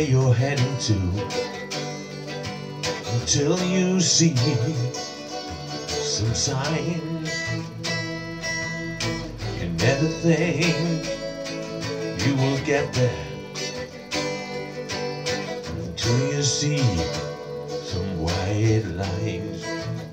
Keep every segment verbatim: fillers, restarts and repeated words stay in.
where you're heading to until you see some signs. You never think you will get there until you see some white lines.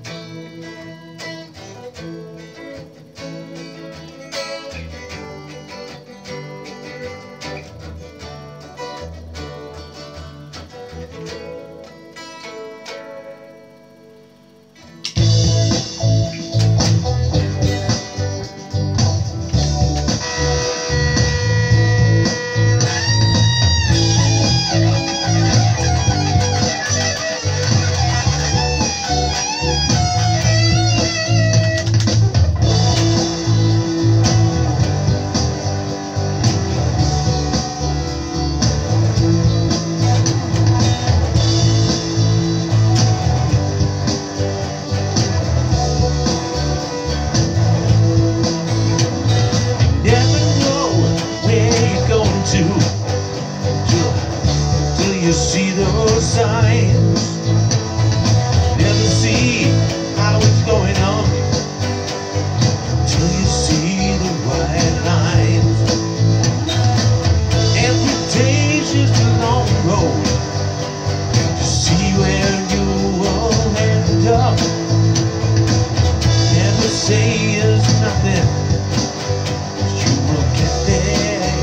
You see those signs, never see how it's going on until you see the white lines. Every day's just a long road to see where you will end up. Never say it's nothing, you will get there.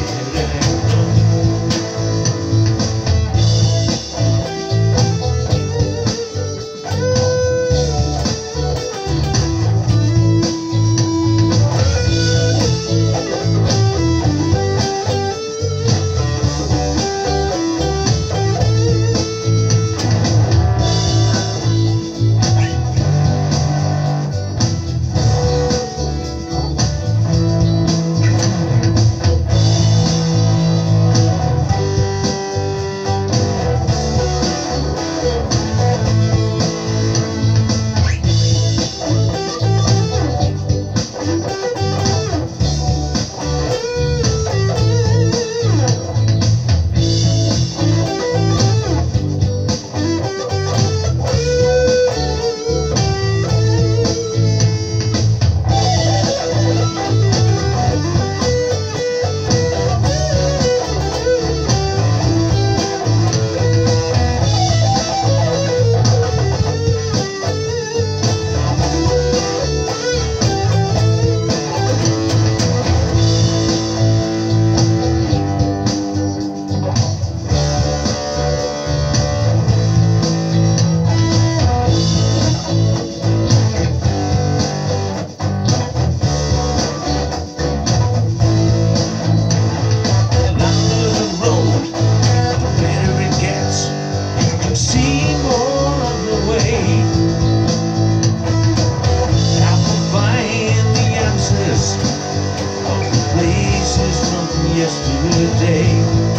Yesterday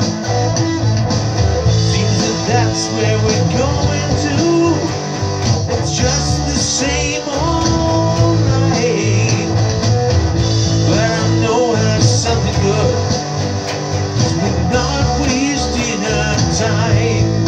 seems that that's where we're going to. It's just the same old night, but I know there's something good, 'cause we're not wasting our time.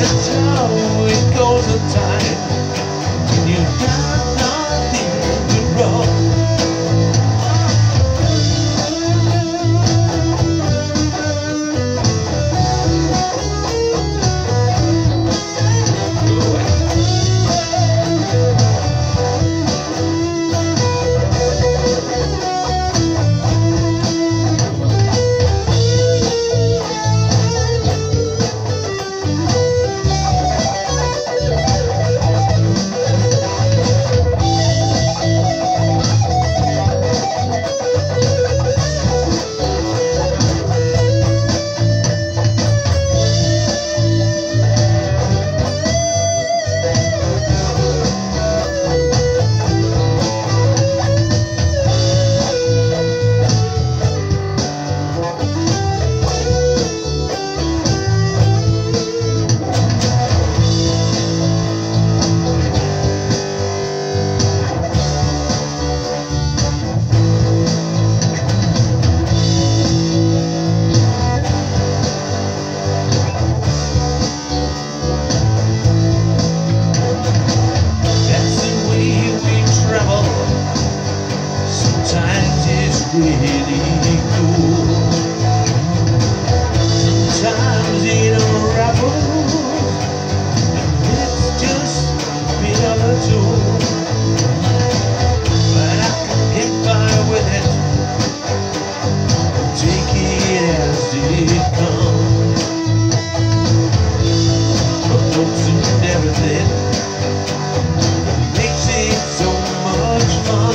That's how it goes at times when you got nothing but wrong. Sometimes it's really cool. Sometimes it unravels, and it's just a bit of a tool. But I can get by with it, take it as it comes. But notes and everything makes it so much fun.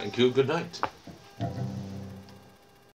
Thank you. Good night.